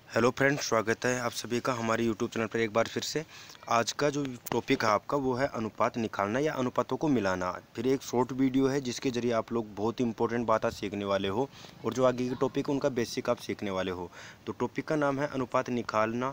Hello friends, स्वागत है आप सभी का हमारे यूट्यूब चैनल पर एक बार फिर से। आज का जो टॉपिक है आपका वो है अनुपात निकालना या अनुपातों को मिलाना। फिर एक शॉर्ट वीडियो है जिसके ज़रिए आप लोग बहुत इंपॉर्टेंट बातें सीखने वाले हो और जो आगे के टॉपिक है उनका बेसिक आप सीखने वाले हो। तो टॉपिक का नाम है अनुपात निकालना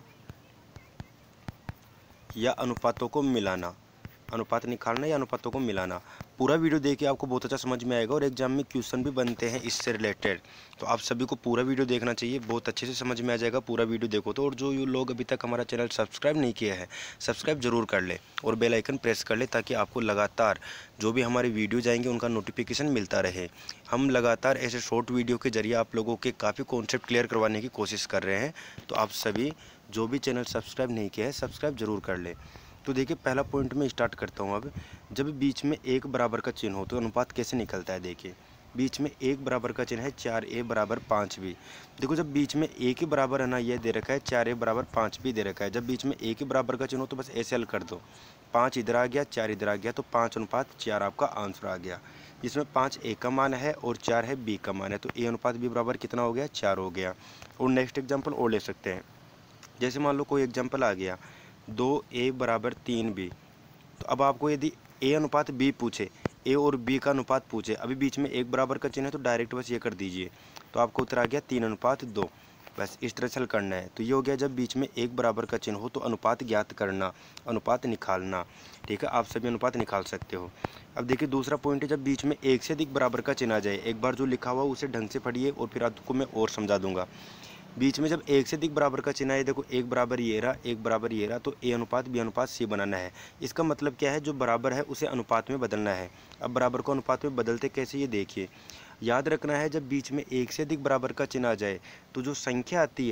या अनुपातों को मिलाना। अनुपात निकालना या अनुपातों को मिलाना। पूरा वीडियो देखिए, आपको बहुत अच्छा समझ में आएगा और एग्जाम में क्वेश्चन भी बनते हैं इससे रिलेटेड। तो आप सभी को पूरा वीडियो देखना चाहिए, बहुत अच्छे से समझ में आ जाएगा पूरा वीडियो देखो तो। और जो ये लोग अभी तक हमारा चैनल सब्सक्राइब नहीं किया है, सब्सक्राइब जरूर कर ले और बेल आइकन प्रेस कर ले ताकि आपको लगातार जो भी हमारे वीडियो जाएंगे उनका नोटिफिकेशन मिलता रहे। हम लगातार ऐसे शॉर्ट वीडियो के जरिए आप लोगों के काफ़ी कॉन्सेप्ट क्लियर करवाने की कोशिश कर रहे हैं। तो आप सभी जो भी चैनल सब्सक्राइब नहीं किया है सब्सक्राइब जरूर कर ले। तो देखिए, पहला पॉइंट में स्टार्ट करता हूँ। अब जब बीच में एक बराबर का चिन्ह हो तो अनुपात कैसे निकलता है। देखिए, बीच में एक बराबर का चिन्ह है 4a बराबर 5b। देखो, जब बीच में एक ही बराबर है ना, ये दे रखा है 4a बराबर 5b दे रखा है। जब बीच में एक ही बराबर का चिन्ह हो तो बस ऐसे हल कर दो, 5 इधर आ गया 4 इधर आ गया तो 5:4 आपका आंसर आ गया। जिसमें 5 a का मान है और 4 है b का मान है, तो a अनुपात b बराबर कितना हो गया, 4 हो गया। और नेक्स्ट एग्जाम्पल और ले सकते हैं। जैसे मान लो कोई एग्जाम्पल आ गया 2a बराबर 3b। तो अब आपको यदि a अनुपात b पूछे, a और b का अनुपात पूछे, अभी बीच में एक बराबर का चिन्ह है तो डायरेक्ट बस ये कर दीजिए, तो आपको उत्तर आ गया 3:2। बस इस तरह से हल करना है। तो ये हो गया जब बीच में एक बराबर का चिन्ह हो तो अनुपात ज्ञात करना, अनुपात निकालना। ठीक है, आप सभी अनुपात निकाल सकते हो। अब देखिए, दूसरा पॉइंट है जब बीच में एक से अधिक बराबर का चिन्ह आ जाए। एक बार जो लिखा हुआ उसे ढंग से पढ़िए और फिर आपको मैं और समझा दूंगा। बीच में जब एक से अधिक बराबर का चिन्ह है, देखो एक बराबर ये रहा, एक बराबर ये रहा, तो a अनुपात b अनुपात c बनाना है। इसका मतलब क्या है, जो बराबर है उसे अनुपात में बदलना है। अब बराबर को अनुपात में बदलते कैसे, ये देखिए। याद रखना है, जब बीच में एक से अधिक बराबर का चिन्ह आ जाए तो जो संख्या आती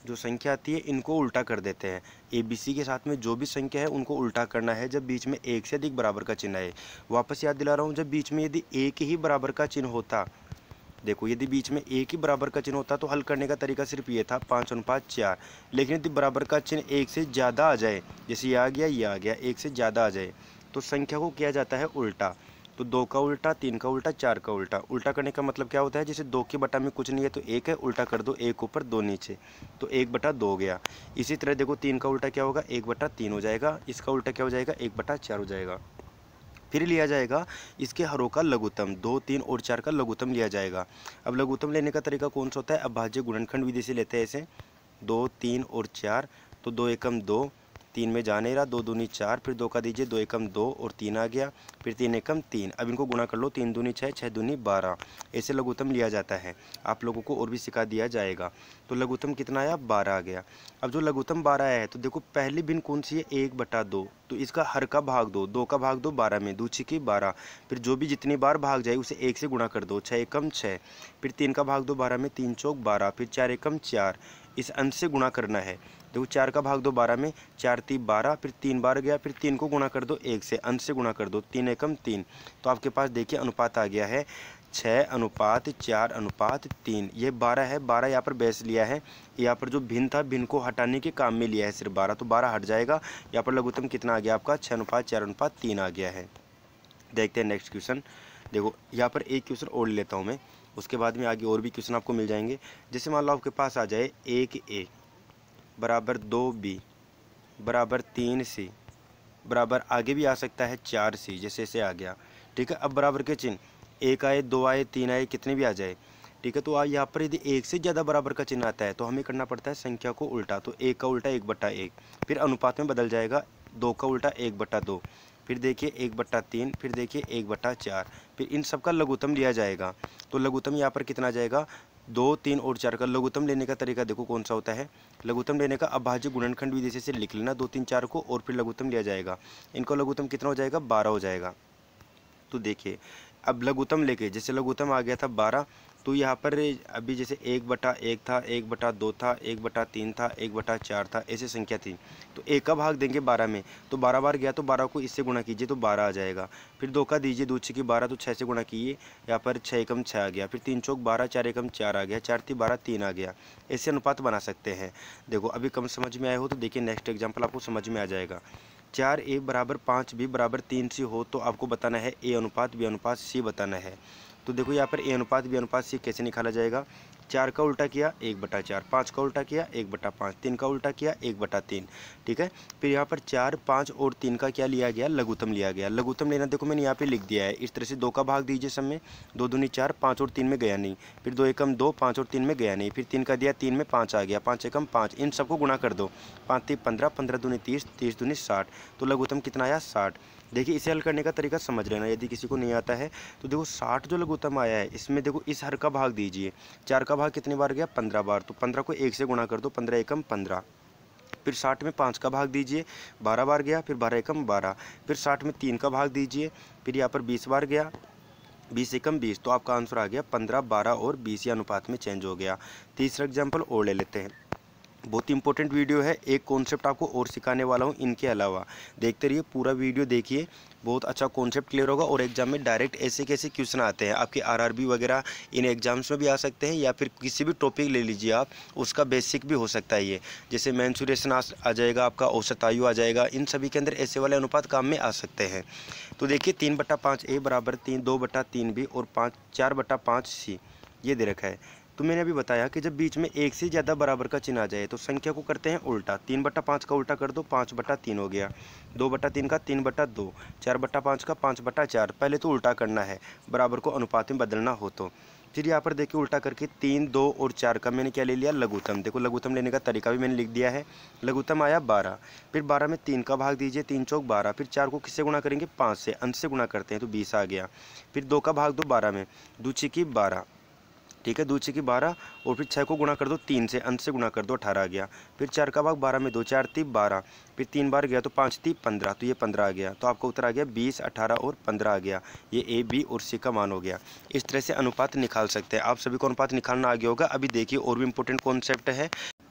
है इनको उल्टा कर देते हैं। ए बी सी के साथ में जो भी संख्या है उनको उल्टा करना है जब बीच में एक से अधिक बराबर का चिन्ह है। वापस याद दिला रहा हूँ, जब बीच में यदि एक ही बराबर का चिन्ह होता, देखो यदि बीच में एक ही बराबर का चिन्ह होता तो हल करने का तरीका सिर्फ ये था 5:4। लेकिन यदि बराबर का चिन्ह एक से ज़्यादा आ जाए, जैसे ये आ गया, एक से ज़्यादा आ जाए, तो संख्या को किया जाता है उल्टा। तो 2 का उल्टा, 3 का उल्टा, 4 का उल्टा। उल्टा करने का मतलब क्या होता है, जैसे 2 के बटा में कुछ नहीं है तो 1 है, उल्टा कर दो, 1 ऊपर 2 नीचे, तो 1/2 हो गया। इसी तरह देखो 3 का उल्टा क्या होगा, 1/3 हो जाएगा। इसका उल्टा क्या हो जाएगा, 1/4 हो जाएगा। फिर लिया जाएगा इसके हरों का लघुत्तम, 2, 3 और 4 का लघुत्तम लिया जाएगा। अब लघुत्तम लेने का तरीका कौन सा होता है, अभाज्य गुणनखंड विधि से लेते हैं ऐसे 2, 3 और 4। तो 2 एकम 2, 3 में जा नहीं रहा, 2 दूनी 4, फिर 2 का दीजिए, 2 एकम 2 और 3 आ गया, फिर 3 एकम 3। अब इनको गुणा कर लो, 3 दूनी 6, 6 दूनी 12। ऐसे लघुत्तम लिया जाता है, आप लोगों को और भी सिखा दिया जाएगा। तो लघुत्तम कितना आया, 12 आ गया। अब जो लघुत्तम 12 आया है तो देखो पहली भिन्न कौन सी है, 1/2। तो इसका हर का भाग दो, 2 का भाग दो 12 में, 2 की 12। फिर जो भी जितनी बार भाग जाए उसे 1 से गुणा कर दो, 6 एकम 6। फिर 3 का भाग दो 12 में, 3 चौक 12। फिर 4 एकम 4, इस अंश से गुणा करना है। देखो 4 का भाग दो 12 में, 4 3 12, फिर 3 बार गया, फिर 3 को गुणा कर दो 1 से, अंश से गुणा कर दो, 3 एकम 3। तो आपके पास देखिए अनुपात आ गया है 6:4:3। ये 12 है, 12 यहाँ पर बेस लिया है। यहाँ पर जो भिन्न था, भिन्न को हटाने के काम में लिया है सिर्फ 12, तो 12 हट जाएगा। यहाँ पर लघुत्तम कितना आ गया आपका, 6:4:3 आ गया है। देखते हैं नेक्स्ट क्वेश्चन। देखो यहाँ पर एक क्वेश्चन और लेता हूँ मैं, उसके बाद में आगे और भी क्वेश्चन आपको मिल जाएंगे। जैसे मान लो आपके पास आ जाए 1a बराबर 2b बराबर 3c बराबर, आगे भी आ सकता है 4c, जैसे ऐसे आ गया। ठीक है, अब बराबर के चिन्ह 1 आए, 2 आए, 3 आए, कितने भी आ जाए। ठीक है, तो यहाँ पर यदि एक से ज़्यादा बराबर का चिन्ह आता है तो हमें करना पड़ता है संख्या को उल्टा। तो 1 का उल्टा 1/1, फिर अनुपात में बदल जाएगा, 2 का उल्टा 1/2, फिर देखिए 1/3, फिर देखिए 1/4, फिर इन सब का लघुत्तम लिया जाएगा। तो लघुत्तम यहाँ पर कितना आ जाएगा, 2, 3 और 4 का लघुत्तम लेने का तरीका देखो कौन सा होता है। लघुत्तम लेने का अभाज्य गुणनखंड विधि से लिख लेना 2, 3, 4 को, और फिर लघुत्तम लिया जाएगा। इनका लघुत्तम कितना हो जाएगा, 12 हो जाएगा। तो देखिए अब लघुत्तम लेके, जैसे लघुत्तम आ गया था 12, तो यहाँ पर अभी जैसे 1/1 था, 1/2 था, 1/3 था, 1/4 था, ऐसे संख्या थी। तो 1 का भाग देंगे 12 में, तो 12 बार गया तो 12 को इससे गुणा कीजिए तो 12 आ जाएगा। फिर 2 का दीजिए, 2 की 12, तो 6 से गुणा कीजिए, यहाँ पर 6 एकम 6 आ गया। फिर 3 चौक 12, 4 एकम 4 आ गया, 4 3 12, 3 आ गया। ऐसे अनुपात बना सकते हैं। देखो अभी कम समझ में आए हो तो देखिए नेक्स्ट एग्जाम्पल आपको समझ में आ जाएगा। 4a बराबर 5b बराबर 3c हो तो आपको बताना है a अनुपात b अनुपात c बताना है। तो देखो यहाँ पर a अनुपात b अनुपात c कैसे निकाला जाएगा। 4 का उल्टा किया 1/4, 5 का उल्टा किया 1/5, 3 का उल्टा किया 1/3। ठीक है, फिर यहाँ पर 4, 5 और 3 का क्या लिया गया, लघुत्तम लिया गया। लघुत्तम लेना देखो मैंने यहाँ पे लिख दिया है इस तरह से, 2 का भाग दीजिए सब में, 2 दूनी 4, 5 और 3 में गया नहीं, फिर 2 एकम 2, 5 और 3 में गया नहीं, फिर 3 का दिया 3 में 5 आ गया, 5 एकम 5, इन सबको गुणा कर दो, 5 3 15, 15 दूनी 30, 30 दूनी 60, तो लघुत्तम कितना आया 60। देखिए इसे हल करने का तरीका समझ लेना, यदि किसी को नहीं आता है तो देखो 60 जो लघुत्तम आया है इसमें देखो इस हर का भाग दीजिए, 4 का भाग कितनी बार गया 15 बार, तो 15 को 1 से गुणा कर दो, 15 एकम 15, फिर 60 में 5 का भाग दीजिए 12 बार गया, फिर 12 एकम 12, फिर 60 में 3 का भाग दीजिए, फिर यहाँ पर 20 बार गया, 20 एकम 20, तो आपका आंसर आ गया 15, 12 और 20 या अनुपात में चेंज हो गया। तीसरा एग्जाम्पल और ले लेते हैं, बहुत इंपॉर्टेंट वीडियो है, एक कॉन्सेप्ट आपको और सिखाने वाला हूँ इनके अलावा, देखते रहिए पूरा वीडियो देखिए, बहुत अच्छा कॉन्सेप्ट क्लियर होगा और एग्जाम में डायरेक्ट ऐसे कैसे क्वेश्चन आते हैं, आपके आरआरबी वगैरह इन एग्जाम्स में भी आ सकते हैं, या फिर किसी भी टॉपिक ले लीजिए आप, उसका बेसिक भी हो सकता है ये, जैसे मेंसुरेशन आ जाएगा आपका, औसत आयु आ जाएगा, इन सभी के अंदर ऐसे वाले अनुपात काम में आ सकते हैं। तो देखिए 3/5 A बराबर 3, 2/3 B और 4/5 C ये दे रखा है। तो मैंने अभी बताया कि जब बीच में एक से ज़्यादा बराबर का चिन्ह आ जाए तो संख्या को करते हैं उल्टा, 3/5 का उल्टा कर दो 5/3 हो गया, 2/3 का 3/2, 4/5 का 5/4, पहले तो उल्टा करना है बराबर को अनुपात में बदलना हो तो। फिर यहाँ पर देखिए उल्टा करके 3, 2 और 4 का मैंने क्या ले लिया, लघुत्तम। देखो लघुत्तम लेने का तरीका भी मैंने लिख दिया है, लघुत्तम आया 12, फिर 12 में 3 का भाग दीजिए, 3 चौक 12, फिर 4 को किससे गुणा करेंगे 5 से, अंश से गुणा करते हैं तो 20 आ गया, फिर 2 का भाग दो 12 में, 2 छीकी 12, ठीक है 2 छीकी 12, और फिर 6 को गुणा कर दो 3 से, अंश से गुणा कर दो 18 आ गया, फिर 4 का भाग 12 में 2 4 3 12, फिर 3 बार गया तो 5 3 15, तो ये 15 आ गया, तो आपका उत्तर आ गया 20, 18 और 15 आ गया, ये A, B और C का मान हो गया। इस तरह से अनुपात निकाल सकते हैं आप सभी को, अनुपात निकालना आ गया होगा। अभी देखिए और भी इम्पोर्टेंट कॉन्सेप्ट है,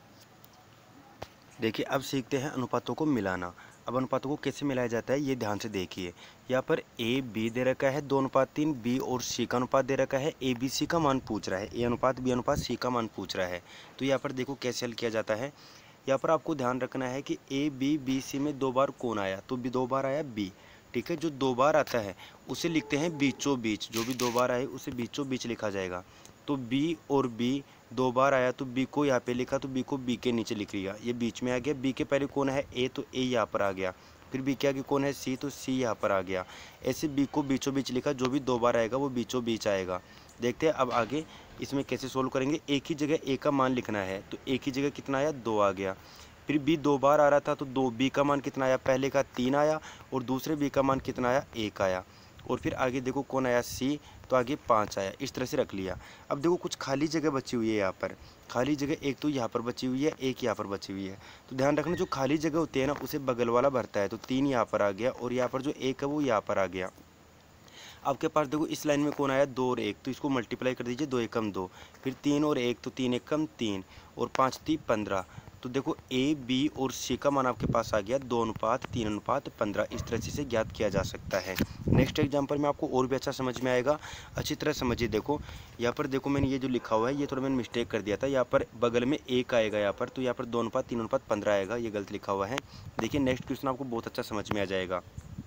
देखिए अब सीखते हैं अनुपातों को मिलाना। अब अनुपातों को कैसे मिलाया जाता है ये ध्यान से देखिए, यहाँ पर A B दे रखा है 2:3, B और C का अनुपात दे रखा है, A B C का मान पूछ रहा है, A अनुपात B अनुपात C का मान पूछ रहा है। तो यहाँ पर देखो कैसे हल किया जाता है, यहाँ पर आपको ध्यान रखना है कि A B B C में 2 बार कौन आया, तो 2 बार आया B, ठीक है, जो 2 बार आता है उसे लिखते हैं बीचों बीच, जो भी 2 बार आए उसे बीचों बीच लिखा जाएगा। तो B और B 2 बार आया तो B को यहाँ पे लिखा, तो B को B के नीचे लिख लिया, ये बीच में आ गया। B के पहले कौन है A, तो A यहाँ पर आ गया, फिर B के आगे कौन है C, तो C यहाँ पर आ गया। ऐसे B को बीचों बीच लिखा, जो भी 2 बार आएगा वो बीचों बीच आएगा। देखते हैं अब आगे इसमें कैसे सोल्व करेंगे। एक ही जगह A का मान लिखना है, तो एक ही जगह कितना आया 2 आ गया। फिर B 2 बार आ रहा था तो 2 B का मान कितना आया, पहले का 3 आया और दूसरे B का मान कितना आया 1 आया। और फिर आगे देखो कौन आया C, तो आगे 5 आया, इस तरह से रख लिया। अब देखो कुछ खाली जगह बची हुई है, यहाँ पर खाली जगह एक तो यहाँ पर बची हुई है, एक यहाँ पर बची हुई है। तो ध्यान रखना जो खाली जगह होती है ना उसे बगल वाला भरता है, तो 3 यहाँ पर आ गया और यहाँ पर जो 1 है वो यहाँ पर आ गया। आपके पास देखो इस लाइन में कौन आया 2 और 1, तो इसको मल्टीप्लाई कर दीजिए, 2 एकम 2, फिर 3 और 1 तो 3 एकम 3 और 5 3 15। तो देखो A B और C का मान आपके पास आ गया 2:3:15, इस तरह से ज्ञात किया जा सकता है। नेक्स्ट एग्जांपल में आपको और भी अच्छा समझ में आएगा, अच्छी तरह समझिए। देखो यहाँ पर देखो मैंने ये जो लिखा हुआ है ये थोड़ा मैंने मिस्टेक कर दिया था, यहाँ पर बगल में 1 आएगा यहाँ पर, तो यहाँ पर 2:3:15 आएगा, ये गलत लिखा हुआ है। देखिए नेक्स्ट क्वेश्चन आपको बहुत अच्छा समझ में आ जाएगा।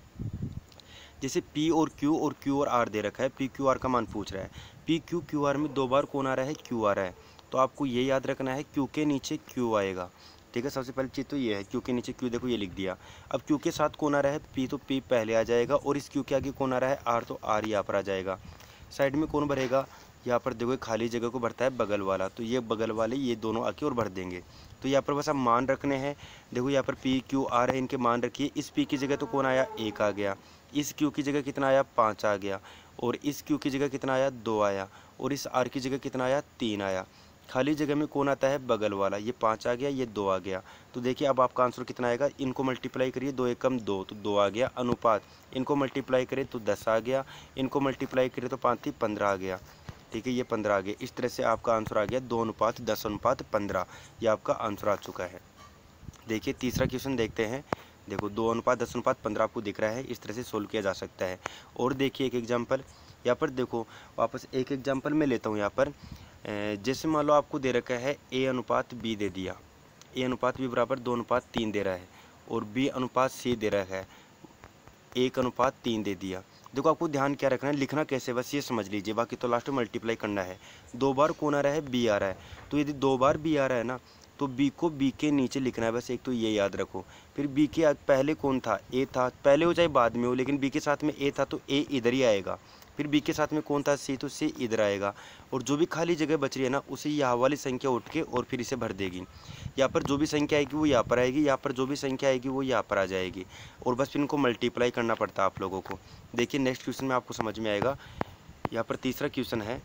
जैसे P और Q और R दे रखा है, P Q R का मान पूछ रहा है। P Q Q R में 2 बार कौन आ रहा है, Q आ रहा है, तो आपको ये याद रखना है Q के नीचे Q आएगा, ठीक है। सबसे पहली चीज़ तो ये है, Q के नीचे Q, देखो ये लिख दिया। अब Q के साथ कौन आ रहा है P, तो P पहले आ जाएगा और इस Q के आगे कौन आ रहा है R, तो R यहाँ पर आ जाएगा। साइड में कौन भरेगा, यहाँ पर देखो खाली जगह को भरता है बगल वाला, तो ये बगल वाले ये दोनों आके और भर देंगे। तो यहाँ पर बस आप मान रखने हैं, देखो यहाँ पर P Q R है, इनके मान रखिए। इस P की जगह तो कौन आया 1 आ गया, इस Q की जगह कितना आया 5 आ गया, और इस Q की जगह कितना आया 2 आया, और इस R की जगह कितना आया 3 आया। खाली जगह में कौन आता है बगल वाला, ये 5 आ गया, ये 2 आ गया। तो देखिए अब आपका आंसर कितना आएगा, इनको मल्टीप्लाई करिए, 2 एकम 2 तो 2 आ गया। अनुपात इनको मल्टीप्लाई करें तो 10 आ गया, इनको मल्टीप्लाई करें तो 5 3 15 आ गया, ठीक है, ये 15 आ गया। इस तरह से आपका आंसर आ गया 2:10:15, ये आपका आंसर आ चुका है। देखिए तीसरा क्वेश्चन देखते हैं। देखो 2:10:15 आपको दिख रहा है, इस तरह से सोल्व किया जा सकता है। और देखिए एक एग्जांपल यहाँ पर, देखो वापस एक एग्जांपल मैं लेता हूँ यहाँ पर। जैसे मान लो आपको दे रखा है A अनुपात B दे दिया, A अनुपात B बराबर 2:3 दे रहा है, और B अनुपात C दे रहा है 1:3 दे दिया, देखो आपको ध्यान क्या रखना है, लिखना कैसे बस ये समझ लीजिए, बाकी तो लास्ट में मल्टीप्लाई करना है। 2 बार कौन आ रहा है, बी आ रहा है, तो यदि 2 बार बी आ रहा है ना, तो बी को बी के नीचे लिखना है बस, एक तो ये याद रखो। फिर बी के पहले कौन था, ए था, पहले हो चाहे बाद में हो, लेकिन बी के साथ में ए था तो ए इधर ही आएगा। फिर बी के साथ में कौन था, सी, तो सी इधर आएगा। और जो भी खाली जगह बच रही है ना, उसे यहाँ वाली संख्या उठ के और फिर इसे भर देगी। यहाँ पर जो भी संख्या आएगी वो यहाँ पर आएगी, यहाँ पर जो भी संख्या आएगी वो यहाँ पर आ जाएगी। और बस फिर इनको मल्टीप्लाई करना पड़ता है आप लोगों को। देखिए नेक्स्ट क्वेश्चन में आपको समझ में आएगा। यहाँ पर तीसरा क्वेश्चन है,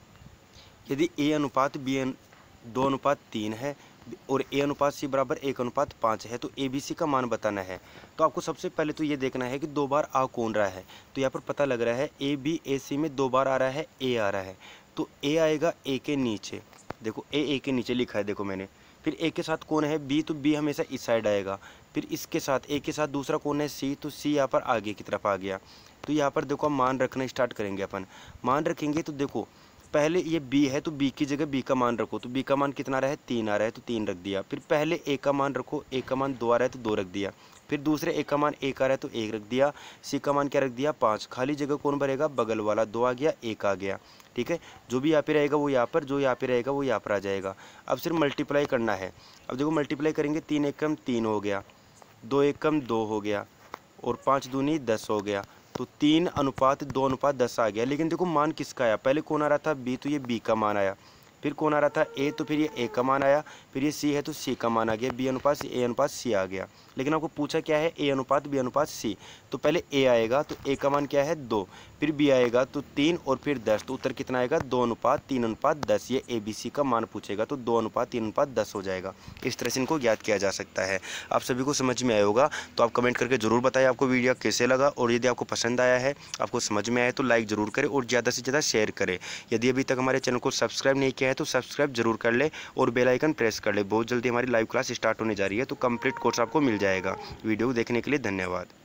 यदि ए अनुपात बी 2:3 है और ए अनुपात सी बराबर 1:5 है, तो ए बी सी का मान बताना है। तो आपको सबसे पहले तो ये देखना है कि 2 बार आ कौन रहा है। तो यहाँ पर पता लग रहा है ए बी ए सी में 2 बार आ रहा है, ए आ रहा है, तो ए आएगा ए के नीचे। देखो ए के नीचे लिखा है, देखो मैंने। फिर ए के साथ कौन है, बी, तो बी हमेशा इस साइड आएगा। फिर इसके साथ ए के साथ दूसरा कौन है, सी, तो सी यहाँ पर आगे की तरफ आ गया। तो यहाँ पर देखो मान रखना स्टार्ट करेंगे अपन। मान रखेंगे तो देखो पहले ये b है, तो b की जगह b का मान रखो। तो b का मान कितना आ रहा है, 3 आ रहा है, तो 3 रख दिया। फिर पहले a का मान रखो, a का मान 2 आ रहा है, तो 2 रख दिया। फिर दूसरे a का मान 1 आ रहा है, तो 1 रख दिया। c का मान क्या रख दिया, 5। खाली जगह कौन भरेगा, बगल वाला, 2 आ गया, 1 आ गया। ठीक है, जो भी यहाँ पे रहेगा वो यहाँ पर, जो यहाँ पे रहेगा वो यहाँ पर आ जाएगा। अब सिर्फ मल्टीप्लाई करना है। अब देखो मल्टीप्लाई करेंगे, 3 एकम 3 हो गया, 2 एकम 2 हो गया, और 5 दूनी 10 हो गया। तो 3:2:10 आ गया। लेकिन देखो मान किसका आया, पहले कौन आ रहा था, बी, तो ये बी का मान आया। फिर कौन आ रहा था, ए, तो फिर ये ए का मान आया। फिर ये सी है तो सी का मान आ गया, बी अनुपात ए अनुपात सी आ गया। लेकिन आपको पूछा क्या है, ए अनुपात बी अनुपात सी। तो पहले ए आएगा, तो ए का मान क्या है, 2। फिर बी आएगा तो 3, और फिर 10। तो उत्तर कितना आएगा, 2:3:10। ये ए बी सी का मान पूछेगा, तो 2:3:10 हो जाएगा। इस तरह से इनको ज्ञात किया जा सकता है। आप सभी को समझ में आया होगा, तो आप कमेंट करके ज़रूर बताएं आपको वीडियो कैसे लगा। और यदि आपको पसंद आया है, आपको समझ में आया, तो लाइक ज़रूर करें और ज़्यादा से ज़्यादा शेयर करें। यदि अभी तक हमारे चैनल को सब्सक्राइब नहीं किया है तो सब्सक्राइब जरूर कर ले और बेल आइकन प्रेस कर ले। बहुत जल्दी हमारी लाइव क्लास स्टार्ट होने जा रही है, तो कंप्लीट कोर्स आपको मिल जाएगा। वीडियो देखने के लिए धन्यवाद।